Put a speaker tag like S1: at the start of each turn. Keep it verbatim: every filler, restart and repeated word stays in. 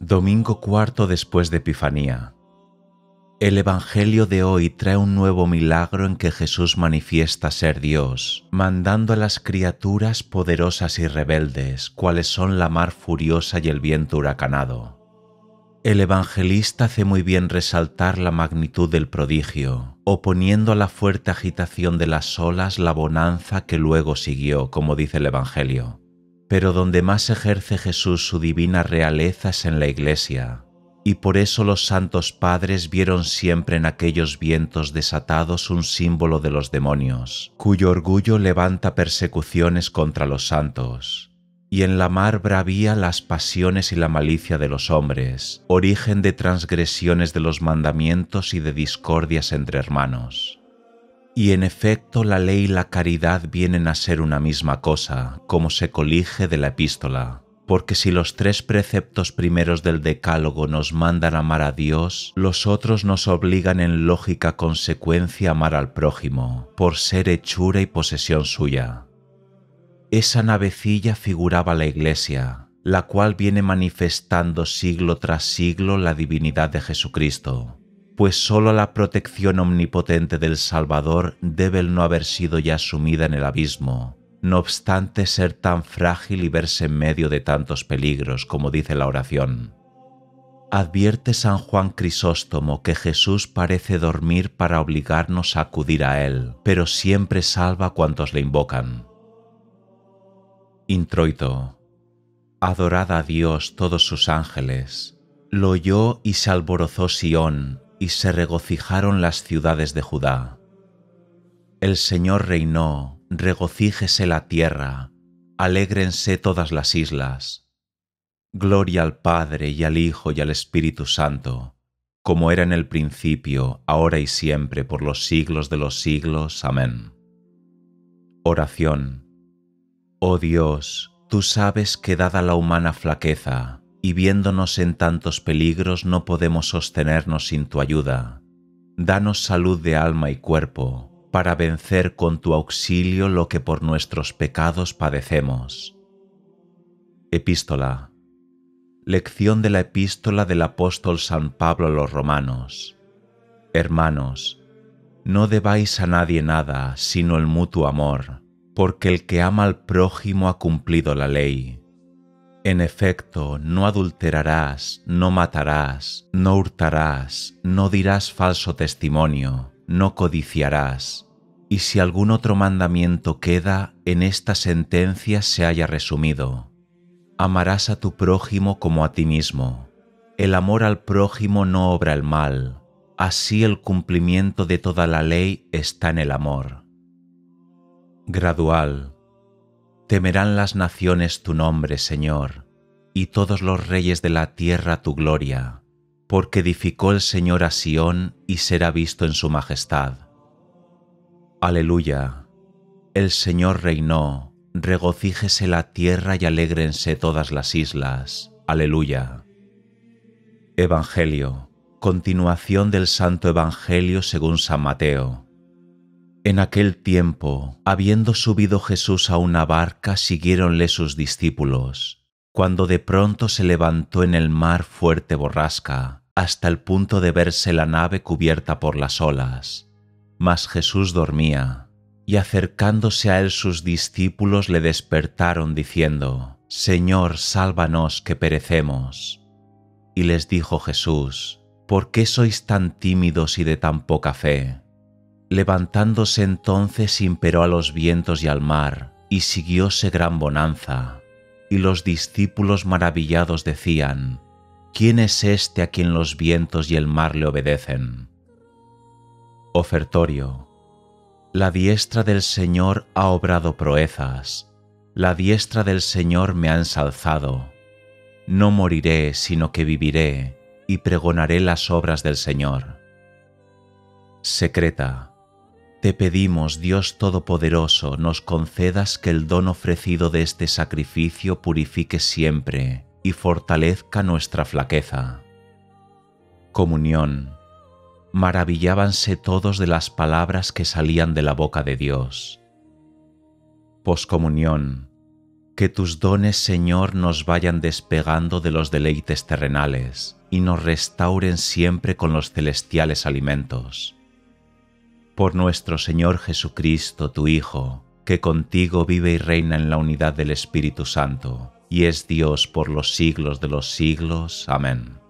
S1: Domingo cuarto después de Epifanía. El Evangelio de hoy trae un nuevo milagro en que Jesús manifiesta ser Dios, mandando a las criaturas poderosas y rebeldes, cuales son la mar furiosa y el viento huracanado. El evangelista hace muy bien resaltar la magnitud del prodigio, oponiendo a la fuerte agitación de las olas la bonanza que luego siguió, como dice el Evangelio. Pero donde más ejerce Jesús su divina realeza es en la Iglesia, y por eso los santos padres vieron siempre en aquellos vientos desatados un símbolo de los demonios, cuyo orgullo levanta persecuciones contra los santos, y en la mar bravía las pasiones y la malicia de los hombres, origen de transgresiones de los mandamientos y de discordias entre hermanos. Y en efecto la ley y la caridad vienen a ser una misma cosa, como se colige de la epístola, porque si los tres preceptos primeros del Decálogo nos mandan amar a Dios, los otros nos obligan en lógica consecuencia a amar al prójimo, por ser hechura y posesión suya. Esa navecilla figuraba la Iglesia, la cual viene manifestando siglo tras siglo la divinidad de Jesucristo, pues sólo la protección omnipotente del Salvador debe el no haber sido ya sumida en el abismo, no obstante ser tan frágil y verse en medio de tantos peligros, como dice la oración. Advierte San Juan Crisóstomo que Jesús parece dormir para obligarnos a acudir a Él, pero siempre salva a cuantos le invocan. Introito. Adorad a Dios todos sus ángeles. Lo oyó y se alborozó Sión, y se regocijaron las ciudades de Judá. El Señor reinó, regocíjese la tierra, alégrense todas las islas. Gloria al Padre y al Hijo y al Espíritu Santo, como era en el principio, ahora y siempre, por los siglos de los siglos. Amén. Oración. Oh Dios, tú sabes que dada la humana flaqueza, y viéndonos en tantos peligros no podemos sostenernos sin tu ayuda. Danos salud de alma y cuerpo, para vencer con tu auxilio lo que por nuestros pecados padecemos. Epístola. Lección de la epístola del apóstol San Pablo a los romanos. Hermanos, no debáis a nadie nada, sino el mutuo amor, porque el que ama al prójimo ha cumplido la ley. En efecto, no adulterarás, no matarás, no hurtarás, no dirás falso testimonio, no codiciarás. Y si algún otro mandamiento queda, en esta sentencia se haya resumido: amarás a tu prójimo como a ti mismo. El amor al prójimo no obra el mal, así el cumplimiento de toda la ley está en el amor. Gradual. Temerán las naciones tu nombre, Señor, y todos los reyes de la tierra tu gloria, porque edificó el Señor a Sión y será visto en su majestad. Aleluya. El Señor reinó, regocíjese la tierra y alégrense todas las islas. Aleluya. Evangelio. Continuación del Santo Evangelio según San Mateo. En aquel tiempo, habiendo subido Jesús a una barca, siguiéronle sus discípulos, cuando de pronto se levantó en el mar fuerte borrasca, hasta el punto de verse la nave cubierta por las olas. Mas Jesús dormía, y acercándose a él sus discípulos le despertaron diciendo: Señor, sálvanos, que perecemos. Y les dijo Jesús: ¿Por qué sois tan tímidos y de tan poca fe? Levantándose entonces imperó a los vientos y al mar, y siguióse gran bonanza. Y los discípulos maravillados decían: ¿Quién es este a quien los vientos y el mar le obedecen? Ofertorio. La diestra del Señor ha obrado proezas, la diestra del Señor me ha ensalzado. No moriré, sino que viviré, y pregonaré las obras del Señor. Secreta. Te pedimos, Dios Todopoderoso, nos concedas que el don ofrecido de este sacrificio purifique siempre y fortalezca nuestra flaqueza. Comunión. Maravillábanse todos de las palabras que salían de la boca de Dios. Poscomunión. Que tus dones, Señor, nos vayan despegando de los deleites terrenales y nos restauren siempre con los celestiales alimentos. Por nuestro Señor Jesucristo, tu Hijo, que contigo vive y reina en la unidad del Espíritu Santo, y es Dios por los siglos de los siglos. Amén.